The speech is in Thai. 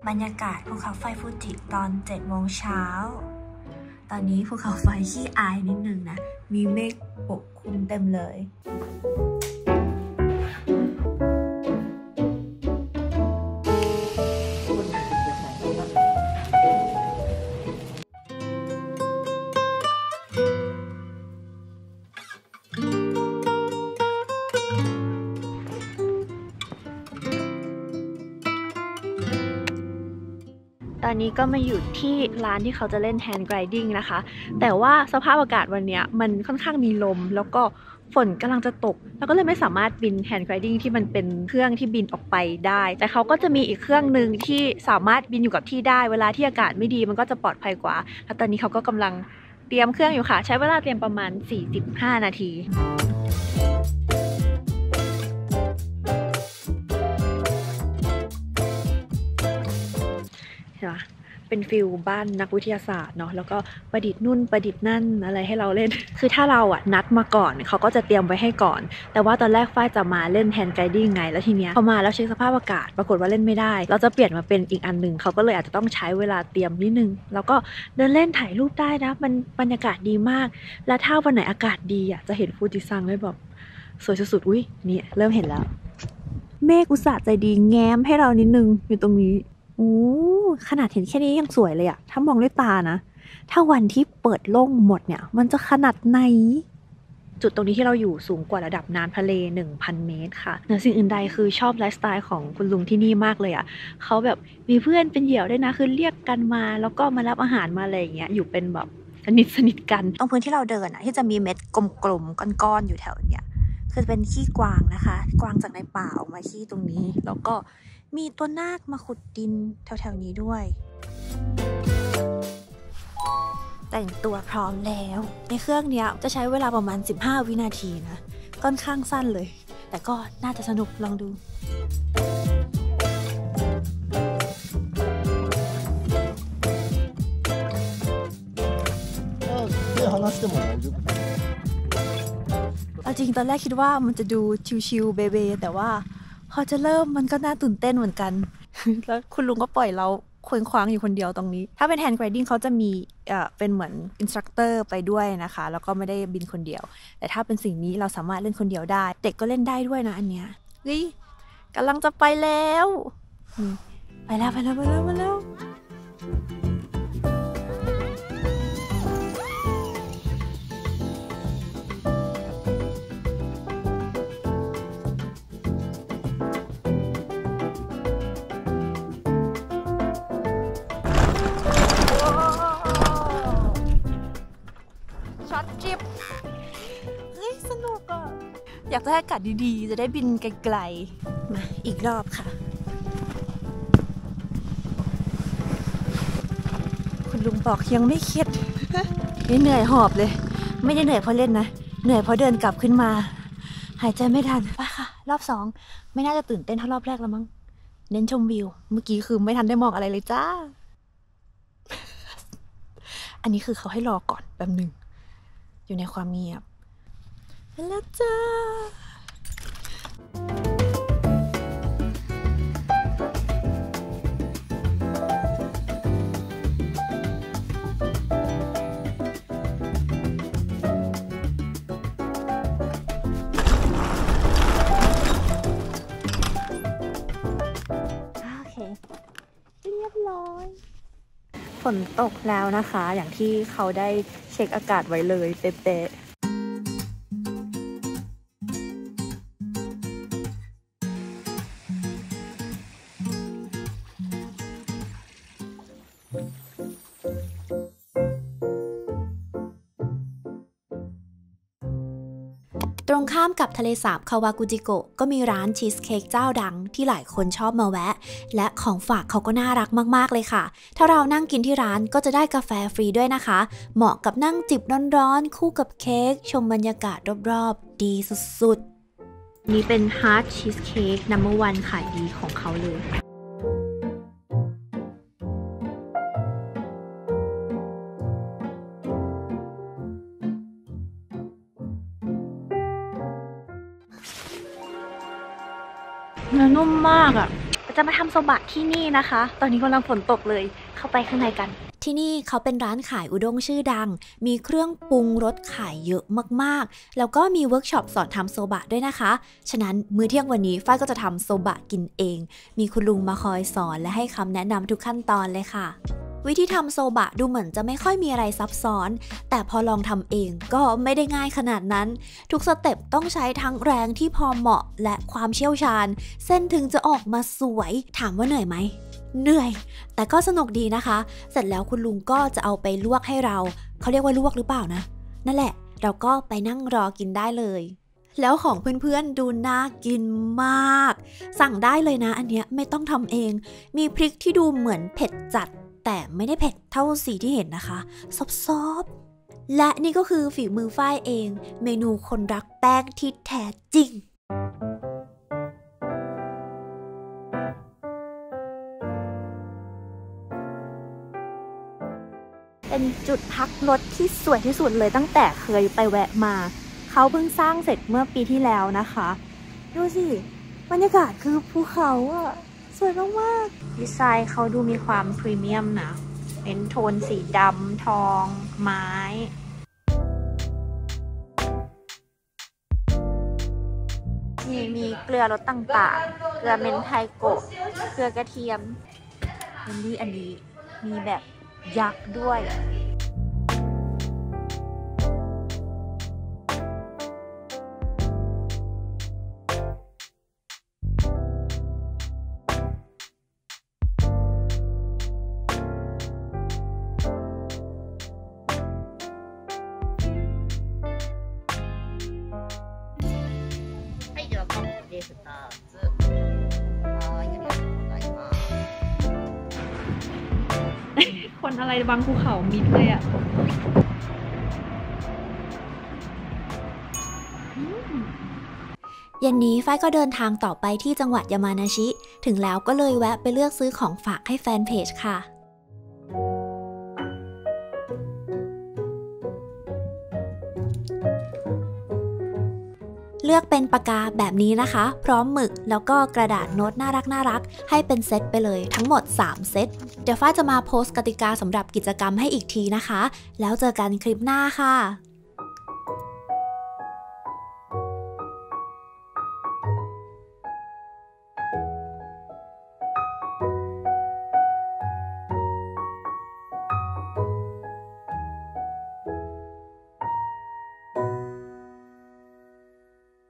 บรรยากาศภูเขาไฟฟูจิตอน7 โมงเช้าตอนนี้ภูเขาไฟขี้อายนิดนึงนะมีเมฆปกคลุมเต็มเลยตอนนี้ก็มาอยู่ที่ร้านที่เขาจะเล่นแฮนด์ไกลดิ้งนะคะแต่ว่าสภาพอากาศวันนี้มันค่อนข้างมีลมแล้วก็ฝนกำลังจะตกแล้วก็เลยไม่สามารถบินแฮนด์ไกลดิ้งที่มันเป็นเครื่องที่บินออกไปได้แต่เขาก็จะมีอีกเครื่องหนึ่งที่สามารถบินอยู่กับที่ได้เวลาที่อากาศไม่ดีมันก็จะปลอดภัยกว่าแล้วตอนนี้เขาก็กำลังเตรียมเครื่องอยู่ค่ะใช้เวลาเตรียมประมาณ45 นาทีเห็นไหมเป็นฟิลบ้านนักวิทยาศาสตร์เนาะแล้วก็ประดิษฐ์นู่นประดิษฐ์นั่นอะไรให้เราเล่น คือถ้าเราอ่ะนัดมาก่อนเขาก็จะเตรียมไว้ให้ก่อนแต่ว่าตอนแรกฝ้ายจะมาเล่นแฮนด์ไกดิ้งไงแล้วทีเนี้ยพอมาแล้วเช็คสภาพอากาศปรากฏว่าเล่นไม่ได้เราจะเปลี่ยนมาเป็นอีกอันหนึ่งเขาก็เลยอาจจะต้องใช้เวลาเตรียมนิดนึงแล้วก็เดินเล่นถ่ายรูปได้นะมันบรรยากาศดีมากและถ้าวันไหนอากาศดีอ่ะจะเห็นฟูจิซังเลยแบบสวยสุดๆอุ้ยนี่เริ่มเห็นแล้วเมฆอุตส่าห์ใจดีแง้มให้เรานิดนึงอยู่ตรงนี้โอ้ขนาดเห็นแค่นี้ยังสวยเลยอะถ้ามองด้วยตานะถ้าวันที่เปิดโล่งหมดเนี่ยมันจะขนาดไหนจุดตรงนี้ที่เราอยู่สูงกว่าระดับน้ำทะเล 1,000 เมตรค่ะเหนือสิ่งอื่นใดคือชอบไลฟ์สไตล์ของคุณลุงที่นี่มากเลยอะเขาแบบมีเพื่อนเป็นเหยี่ยวด้วยนะคือเรียกกันมาแล้วก็มารับอาหารมาอะไรอย่างเงี้ยอยู่เป็นแบบสนิทกันตรงพื้นที่เราเดินอะที่จะมีเม็ดกลมๆก้อนๆอยู่แถวเนี้ยคือเป็นขี้กวางนะคะกวางจากในป่าออกมาขี้ตรงนี้แล้วก็มีตัวนาคมาขุดดินแถวๆนี้ด้วยแต่งตัวพร้อมแล้วในเครื่องนี้จะใช้เวลาประมาณ15 วินาทีนะค่อนข้างสั้นเลยแต่ก็น่าจะสนุกลองดูเอาจริงตอนแรกคิดว่ามันจะดูชิวๆเบๆแต่ว่าพอจะเริ่มมันก็น่าตื่นเต้นเหมือนกัน แล้วคุณลุงก็ปล่อยเราเคว้งคว้างอยู่คนเดียวตรงนี้ถ้าเป็นแฮนด์ไกลดิ้งเขาจะมีเป็นเหมือนอินสตรัคเตอร์ไปด้วยนะคะแล้วก็ไม่ได้บินคนเดียวแต่ถ้าเป็นสิ่งนี้เราสามารถเล่นคนเดียวได้เด็กก็เล่นได้ด้วยนะอันเนี้ยเฮ้ยกำลังจะไปแล้วไปแล้วช็อตจิบเฮ้ยสนุกอ่ะอยากจะให้อากาศดีๆจะได้บินไกลๆมาอีกรอบค่ะคุณลุงบอกยังไม่เข็ดนี่เหนื่อยหอบเลยไม่ได้เหนื่อยเพราะเล่นนะเหนื่อยเพราะเดินกลับขึ้นมาหายใจไม่ทันไปค่ะรอบ2ไม่น่าจะตื่นเต้นเท่ารอบแรกแล้วมั้งเน้นชมวิวเมื่อกี้คือไม่ทันได้มองอะไรเลยจ้า อันนี้คือเขาให้รอก่อนแป๊บนึงอยู่ในความเงียบแล้วจ้าโอเคเรียบร้อยฝนตกแล้วนะคะอย่างที่เขาได้เช็คอากาศไว้เลยเป๊ะตรงข้ามกับทะเลสาบคาวากุจิโกะก็มีร้านชีสเค้กเจ้าดังที่หลายคนชอบมาแวะและของฝากเขาก็น่ารักมากๆเลยค่ะถ้าเรานั่งกินที่ร้านก็จะได้กาแฟฟรีด้วยนะคะเหมาะกับนั่งจิบร้อนๆคู่กับเค้กชมบรรยากาศรอบๆดีสุดๆนี่เป็นฮาร์ดชีสเค้กนัมเบอร์1ขายดีของเขาเลยเนื้อนุ่มมากอ่ะจะมาทำโซบะที่นี่นะคะ ตอนนี้กำลังฝนตกเลยเข้าไปข้างในกันที่นี่เขาเป็นร้านขายอุด้งชื่อดังมีเครื่องปรุงรสขายเยอะมากๆแล้วก็มีเวิร์กช็อปสอนทำโซบะด้วยนะคะฉะนั้นมื้อเที่ยงวันนี้ฝ้ายก็จะทำโซบะกินเองมีคุณลุงมาคอยสอนและให้คำแนะนำทุกขั้นตอนเลยค่ะวิธีทำโซบะดูเหมือนจะไม่ค่อยมีอะไรซับซ้อนแต่พอลองทำเองก็ไม่ได้ง่ายขนาดนั้นทุกสเต็ปต้องใช้ทั้งแรงที่พอเหมาะและความเชี่ยวชาญเส้นถึงจะออกมาสวยถามว่าเหนื่อยไหมเหนื่อยแต่ก็สนุกดีนะคะเสร็จแล้วคุณลุงก็จะเอาไปลวกให้เราเขาเรียกว่าลวกหรือเปล่านะนั่นแหละเราก็ไปนั่งรอกินได้เลยแล้วของเพื่อนๆดูน่ากินมากสั่งได้เลยนะอันเนี้ยไม่ต้องทำเองมีพริกที่ดูเหมือนเผ็ดจัดแต่ไม่ได้เผ็ดเท่าสีที่เห็นนะคะซอบๆและนี่ก็คือฝีมือฝ้ายเองเมนูคนรักแป้งที่แท้จริงเป็นจุดพักรถที่สวยที่สุดเลยตั้งแต่เคยไปแวะมาเขาเพิ่งสร้างเสร็จเมื่อปีที่แล้วนะคะดูสิบรรยากาศคือภูเขาอะสวยมากๆดีไซน์เขาดูมีความพรีเมียมนะเป็นโทนสีดำทองไม้มีเกลือรสต่างๆเกลือเมนไทโกะเกลือกระเทียมอันนี้มีแบบยักษ์ด้วยคนอะไรบางภูเขามิดเลยอ่ะเย็นนี้ฝ้ายก็เดินทางต่อไปที่จังหวัดยามานาชิถึงแล้วก็เลยแวะไปเลือกซื้อของฝากให้แฟนเพจค่ะเลือกเป็นปากกาแบบนี้นะคะพร้อมหมึกแล้วก็กระดาษโน้ตน่ารักให้เป็นเซตไปเลยทั้งหมด3เซตเดี๋ยวฝ้ายจะมาโพสต์กติกาสำหรับกิจกรรมให้อีกทีนะคะแล้วเจอกันคลิปหน้าค่ะ